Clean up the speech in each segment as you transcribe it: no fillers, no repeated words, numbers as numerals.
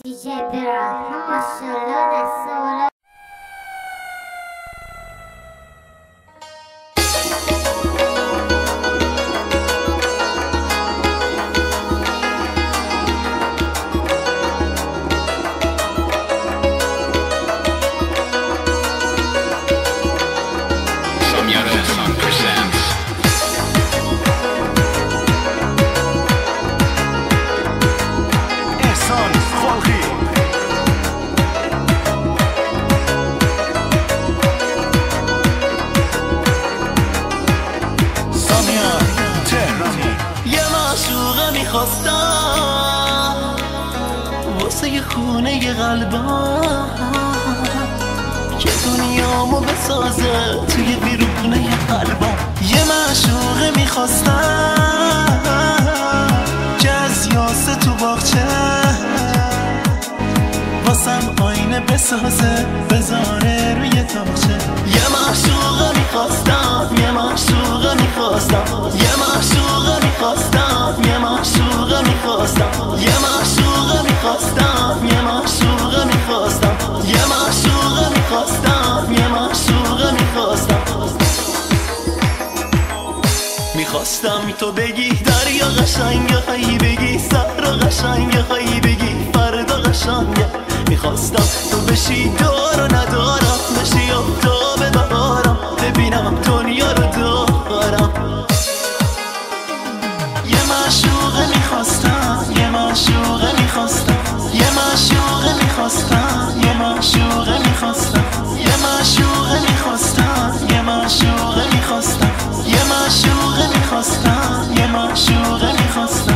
DJ Berat, maşallah sola. میخواستم واسه خونه قلبم که دنیامو بسازه توی بیرونه قلبم. یه معشوقه میخواستم که از یاسه تو باغچه واسم آینه بسازه بذاره روی تاقچه. یه معشوقه میخواستم، یه معشوقه میخواستم، یه معشوقه میخواستم، یه معشوقه میخواستم، یه معشوقه میخواستم، یه معشوقه میخواستم، یه معشوقه میخواستم، یه معشوقه میخواستم. میخواستم تو بگی دریا قشنگه، خواهی بگی صحرا قشنگه، خواهی بگی فردا قشنگه. میخواستم تو بشی دار و ندارم، بشی آفتاب بهارم، ببینم دنیا رو دارم. یه معشوقه میخواستم، یه معشوقه میخواستم، یه معشوقه میخواستم، یه معشوقه میخواستم، یه معشوقه میخواستم، یه معشوقه میخواستم، یه معشوقه میخواستم، یه معشوقه میخواستم.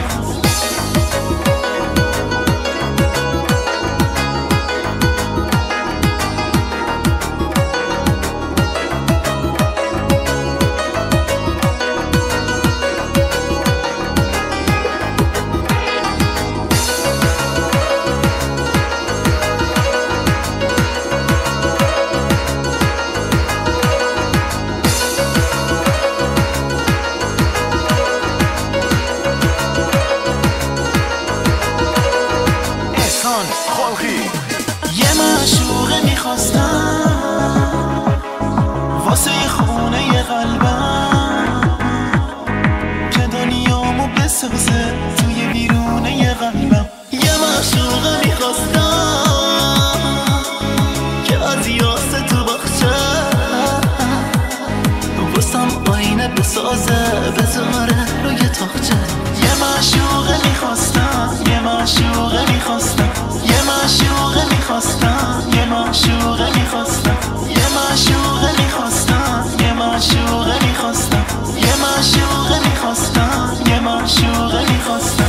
یه معشوقه میخواستم واسه خونه قلبم که دنیامو بسازه توی بیرونه قلبم. یه معشوقه میخواستم که از یاسه تو باغچه واسم آینه بسازه بذاره روی تاقچه. یه معشوقه میخواستم، یه معشوقه میخواستم، یه معشوقه میخواستم، یه معشوقه میخواستم، یه معشوقه میخواستم، یه معشوقه میخواستم، یه معشوقه میخواستم، یه معشوقه میخواستم.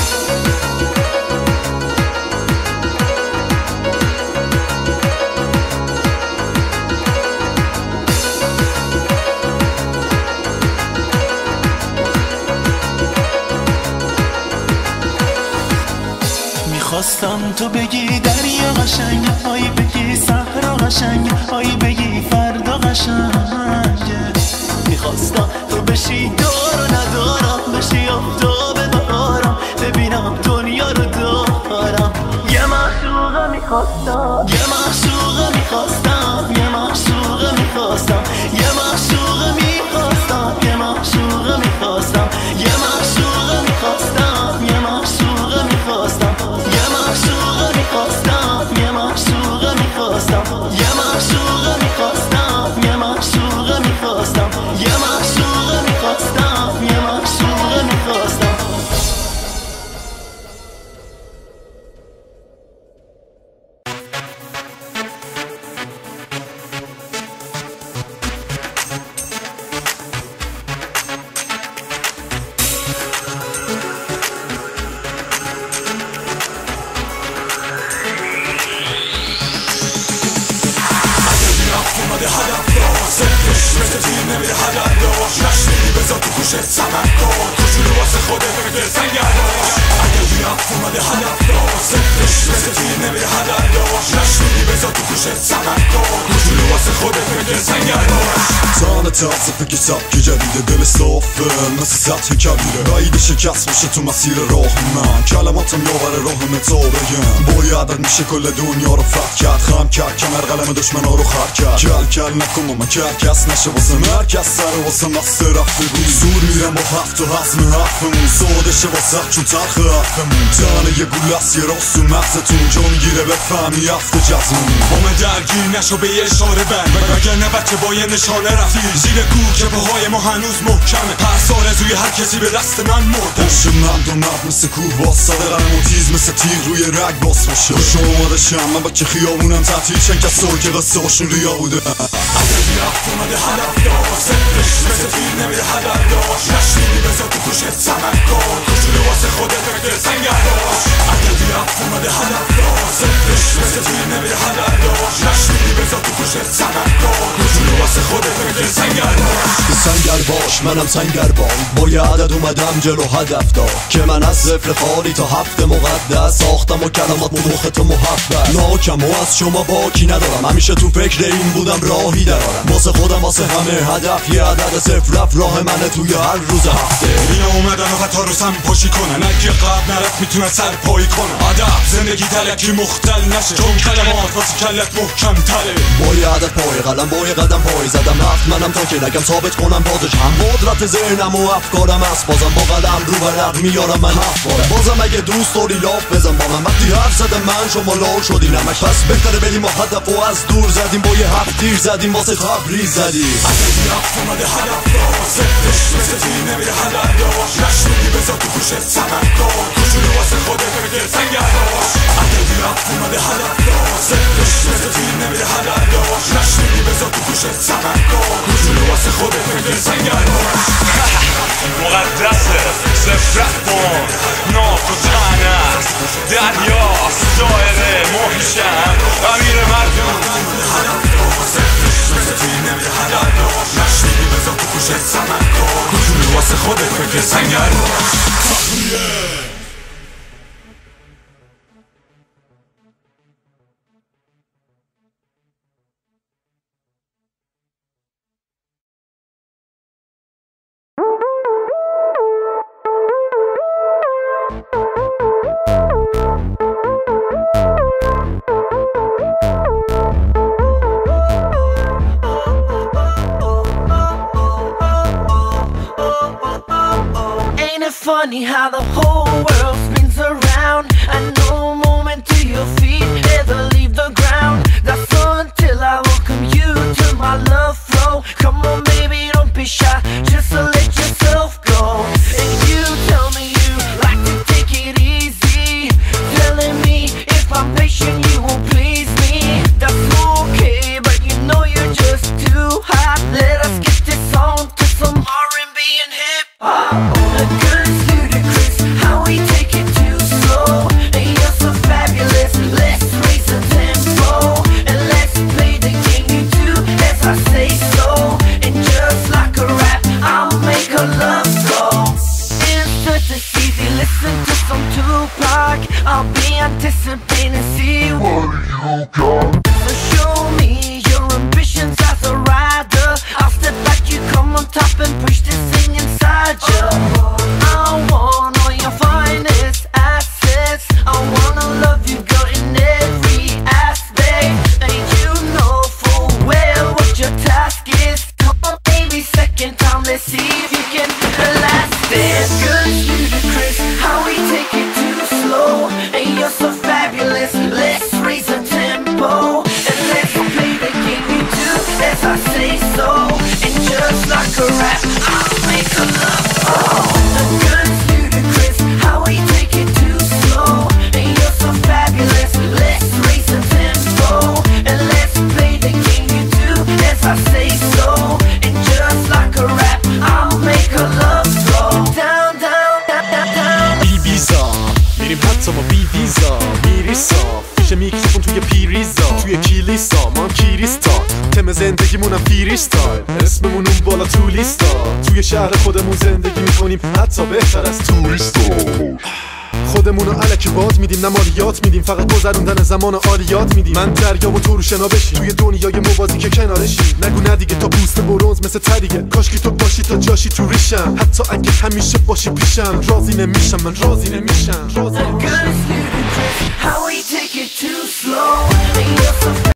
میخواستم تو بگی دریا قشنگه، هایی بگی صحرا قشنگه، هایی بگی فردا قشنگه. میخواستم تو بشی دار و ندارم، بشی آفتاب بهارم، ببینم دنیا رو دارم. یه معشوقه میخواستم، یه معشوقه میخواستم، یه معشوقه میخواستم، یه معشوقه میخواستم، یه معشوقه میخواستم، یه معشوقه میخواستم، یه معشوقه میخواستم، یه معشوقه میخواستم، یه معشوقه میخواستم، یه معشوقه میخواستم، یه معشوقه میخواستم، یه معشوقه میخواستم، یه معشوقه میخواستم. سمک کن کوچولو واسه خودت بگه سنگر باش. اگه بیرفت اومده هدف داشت صفرش مثل تیر نمیره هدف داشت. نشنیدی بذار تو گوشت سمک کن کوچولو واسه خودت بگه سنگر باش. تانه ترس فکر سبک جدیده دل صافه مثل سطح کبیره بعید شکست میشه تو مسیر راه من. کلماتم یاور راه متا بگم باید عدد میشه کل دنیا رو فتح کرد خم کرد کمر قلم دشمنا رو خر کرد کل نکن با من کرکس نشه واسه مرکز سر واسه مقصد رفته بود زور میرم با هفت و حزم حرفمون ساده شه واسه چون تلخ حرفمون تنه یه گوله است یه راست و مغزتون جا میگیره بفهمی هفت جزمون همه درگیر نشو به یه اشاره بند وگرنه بچه با یه نشانه رفتی زیر کوه که پاهای ما هنوز محکمه پس آرزوی هر کسی به دست من مرده باشه مرد و مرد مثل کوه واسده قلم و تیز مثل تیر روی رگ باس باشه خوش اومده شم من بچه خیابونم تعطیل چن کسایی که قصه هاشون ریا بوده عددی رفت اومده هدف داشت صفرش مثل تیر نمیره هدف داشت نشنیدی بذار تو گوشت سمک کن کوچولو واسه خودت بگه سنگر داشت عددی رفت اومده هدف داشت صفرش مثل تیر نمیره هدف داشت نشنیدی بذار تو گوشت سمک کن کوچولو واسه خودت بگه سنگر داشت سنگر باش منم سنگر بان با یه عدد اومدم جلو هدف دار که من از صفر خالی تا هفت مقدس ساختم و کلمات مخت و محبت ناکم و از شما باکی ندارم همیشه تو فکر این بودم راهی درارم واسه خودم واسه همه هدف یه عدد صفر رفت راه منه توی هر روز هفته اینا اومدن و خطا رو سم پاشی کنن اگه قبل نرفت میتونن سر پایی کنن عدد زندگی تلکی مختل نشه چون کلمات واسه کلت محکم تله با یه عدد پای قلم با یه قدم پای زدم رفت منم تا که نگم ثابت کنم بازش هم قدرت ذهنم و افکارم است بازم با قلم رو برق میارم من هفت بارم بازم اگه دوست داری لاف بزن با من وقتی حرف زدم من شما لا شدی نمک پس بهتره بریم و هدف و از دور زدیم با یه هفت تیر زدیم واسه تبریز زدیم عددی رفت اومده هدف داشت صفرش مثل تیر نمیره هدف داشت نشنیدی بذار تو گوشت سمک کن کوچولو واسه خودت بگه سنگر داشت عددی رفت اومده هدف داشت صفرش مثل تیر نمیره هدف داشت نشنیدی بذار تو گوشت سمک کن کوچولو واسه خودت بگه سنگر داشت مقدسه صفرت کن ناف و تن است دریاست دایره محیشم امیر مردم نشنیدی بذار تو گوشت سمک کن کوچولو واسه خودت بگه سنگر داشت Funny how the whole world spins around and no moment do your feet ever leave the ground. That's until I welcome you to my love flow. Come on baby, don't be shy, just let yourself go. And you tell me you like to take it easy, telling me if I'm patient you won't please me. That's okay, but you know you're just too hot. Let us get this on to some R&B and hip hop. I'll be anticipating, see what you got. So show me your ambitions as a rider. I'll step back, you come on top and push this thing inside you. I want all your finest assets. I wanna love you, girl, in every aspect. And you know full well what your task is. Come on, baby, second time, let's see if you can last it. Good, ludicrous, how we take it too slow. And you're so fabulous, let's raise the tempo. And let's play the game you do as I say so. And just like a rap, I'll make a love song. Good, ludicrous, how we take it too slow. And you're so fabulous, let's raise the tempo. And let's play the game you do as I say so. And just like a rap, I'll make a love song. Down, down, down, down, down. Ibiza میریم حتی ما بی ویزا میری صاف پیش میکروفون توی پیریزا توی کلیسا ما کریستال تم زندگیمونم فریستایل اسممون اون بالا تو لیستا توی شهر خودمون زندگی میکنیم حتی بهتر از توریستا خودمونو الکی باد میدیم نمالیات میدیم فقط گذروندن زمان عالیات میدیم من دریا و تو رو شنا بشی توی دنیای موازی که کنارشی نگو نه دیگه تا پوست برنز مثل تریگه کاشکی تو باشی تا جاشی تو ریشم حتی اگه همیشه باشی پیشم راضی نمیشم من راضی نمیشم